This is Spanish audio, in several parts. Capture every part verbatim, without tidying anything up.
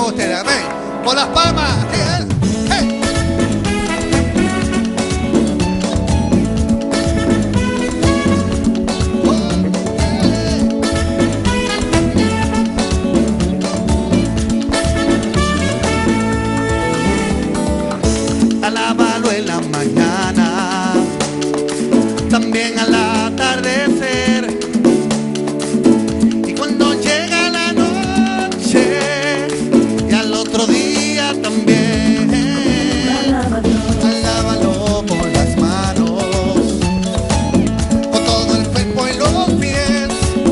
todos ustedes, amén. Con las palmas. Hey, hey. Alábalo en la mañana, también al atardecer, y cuando llega la noche y al otro día también. Alábalo con las manos, con todo el cuerpo y los pies.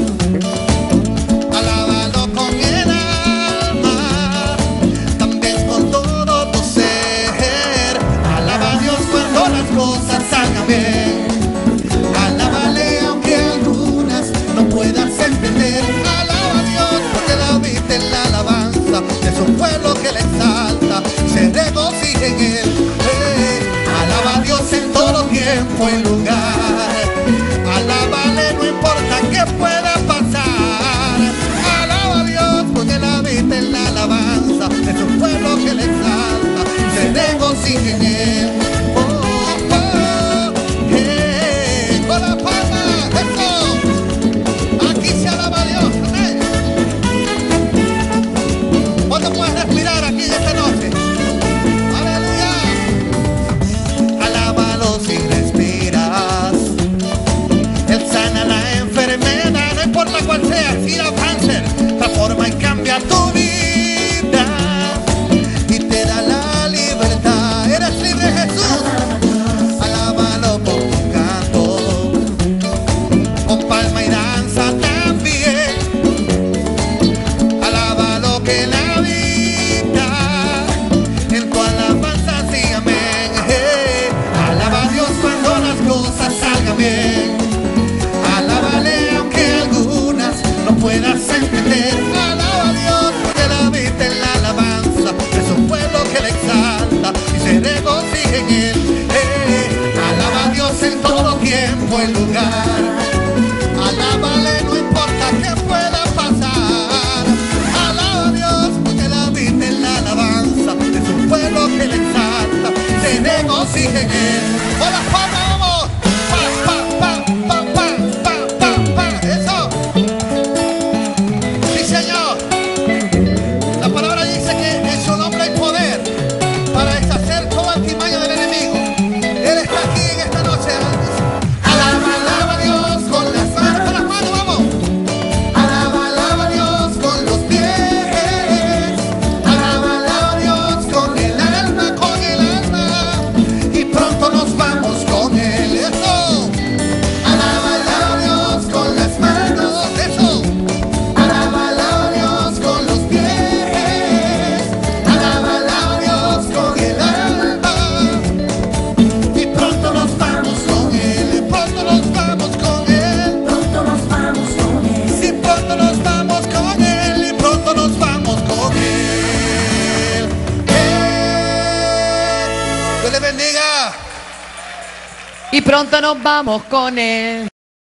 Alábalo con el alma, también con todo tu ser. Alaba a Dios cuando las cosas salgan bien. Alábale aunque algunas no puedas entender. Alaba a Dios porque David en la alabanza es un pueblo que le exalta, se regocija en él. Hey, alaba a Dios en todo tiempo y lugar. Alábale no importa qué pueda pasar. Alaba a Dios porque David en la alabanza es un pueblo que le exalta, se regocija en él. Oh, oh, hey, con la palma, eso. Aquí se alaba a Dios, amén. ¿Cuándo puedes respirar aquí en esta noche? Aleluya. Alábalo si respiras. Él sana la enfermedad, no importa cuál sea, si la cáncer, transforma y cambia tu vida y te da la libertad. Eres libre, Jesús. Alábalo con tu canto, con palma y danza también. Alábalo que la vida en tu alabanza sí, amén. Hey, alaba a Dios cuando las cosas salgan bien. Alábale aunque algunas no puedas entender. Alaba a Dios porque David en la alabanza es un pueblo que le exalta y se regocija en él. Hey, alaba a Dios en todo tiempo y lugar. Alábale no importa qué pueda pasar. Alaba a Dios porque David en la alabanza es un pueblo que le exalta, se regocija en él. ¡Con las palmas, vamos! ¡Pa, pa, pa, pa, pa, pa, pa, pa! ¡Eso! ¡Sí, Señor! La palabra dice que en su nombre hay poder para deshacer todo artimaña del enemigo. Él está aquí en esta noche. Alaba, alaba a Dios con las manos. Con las manos, vamos. Alaba, alaba a Dios con los pies. Alaba, alaba a Dios con el alma, con el alma. Y pronto nos vamos con él. Eso. Alaba, alaba a Dios con las manos. Eso. Alaba, alaba a Dios con los pies. Alaba, alaba a Dios con el alma. Y pronto nos vamos con él. Pronto nos vamos con él. Pronto nos vamos con él. Sí, pronto nos vamos con él. Y pronto nos vamos con él. ¡Eh! Dios le bendiga. Y pronto nos vamos con él.